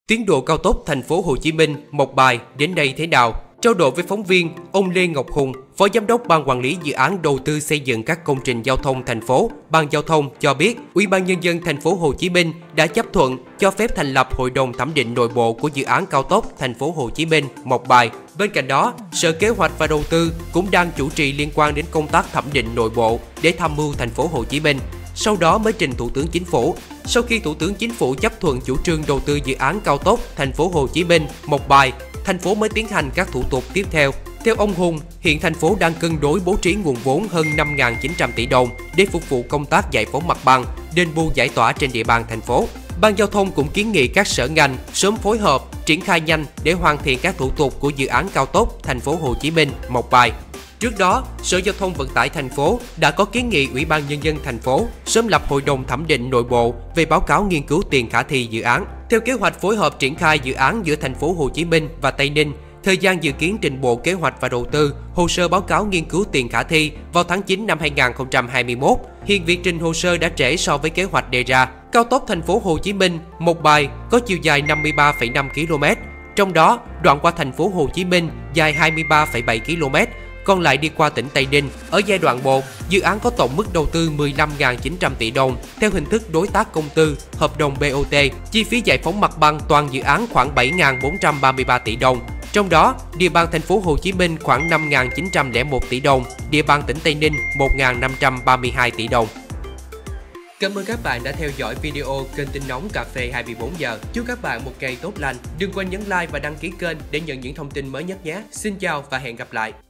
Tiến độ cao tốc thành phố Hồ Chí Minh - Mộc Bài đến đây thế nào? Trao đổi với phóng viên, ông Lê Ngọc Hùng, Phó Giám đốc Ban Quản lý Dự án Đầu tư xây dựng các công trình giao thông thành phố, Ban Giao thông cho biết, Ủy ban Nhân dân thành phố Hồ Chí Minh đã chấp thuận cho phép thành lập Hội đồng thẩm định nội bộ của dự án cao tốc thành phố Hồ Chí Minh - Mộc Bài. Bên cạnh đó, Sở Kế hoạch và Đầu tư cũng đang chủ trì liên quan đến công tác thẩm định nội bộ để tham mưu thành phố Hồ Chí Minh. Sau đó mới trình Thủ tướng Chính phủ. Sau khi Thủ tướng Chính phủ chấp thuận chủ trương đầu tư dự án cao tốc thành phố Hồ Chí Minh - Mộc Bài, thành phố mới tiến hành các thủ tục tiếp theo. Theo ông Hùng, hiện thành phố đang cân đối bố trí nguồn vốn hơn 5.900 tỷ đồng để phục vụ công tác giải phóng mặt bằng, đền bù giải tỏa trên địa bàn thành phố. Ban Giao thông cũng kiến nghị các sở ngành sớm phối hợp, triển khai nhanh để hoàn thiện các thủ tục của dự án cao tốc thành phố Hồ Chí Minh - Mộc Bài. Trước đó, Sở Giao thông Vận tải thành phố đã có kiến nghị Ủy ban Nhân dân thành phố sớm lập Hội đồng thẩm định nội bộ về báo cáo nghiên cứu tiền khả thi dự án. Theo kế hoạch phối hợp triển khai dự án giữa thành phố Hồ Chí Minh và Tây Ninh, thời gian dự kiến trình Bộ Kế hoạch và Đầu tư hồ sơ báo cáo nghiên cứu tiền khả thi vào tháng 9 năm 2021. Hiện việc trình hồ sơ đã trễ so với kế hoạch đề ra. Cao tốc thành phố Hồ Chí Minh - Mộc Bài có chiều dài 53,5 km, trong đó đoạn qua thành phố Hồ Chí Minh dài 23,7 km. Còn lại đi qua tỉnh Tây Ninh. Ở giai đoạn 1, dự án có tổng mức đầu tư 15.900 tỷ đồng theo hình thức đối tác công tư, hợp đồng BOT. Chi phí giải phóng mặt bằng toàn dự án khoảng 7.433 tỷ đồng. Trong đó, địa bàn thành phố Hồ Chí Minh khoảng 5.901 tỷ đồng, địa bàn tỉnh Tây Ninh 1.532 tỷ đồng. Cảm ơn các bạn đã theo dõi video kênh tin nóng cà phê 24 giờ. Chúc các bạn một ngày tốt lành. Đừng quên nhấn like và đăng ký kênh để nhận những thông tin mới nhất nhé. Xin chào và hẹn gặp lại.